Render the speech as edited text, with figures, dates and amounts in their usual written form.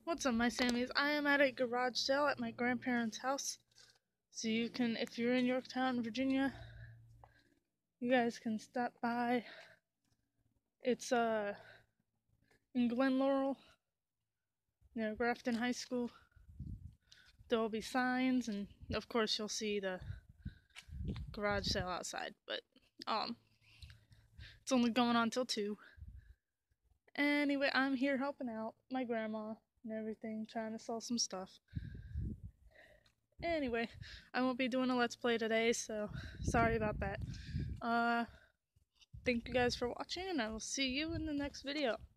What's up, my Sammies? I am at a garage sale at my grandparents' house. So you can, if you're in Yorktown, Virginia, you guys can stop by. It's in Glen Laurel, near Grafton High School. There will be signs, and of course you'll see the garage sale outside. But it's only going on till 2. Anyway, I'm here helping out my grandma and everything, trying to sell some stuff. Anyway, I won't be doing a let's play today, so sorry about that. Thank you guys for watching, and I will see you in the next video.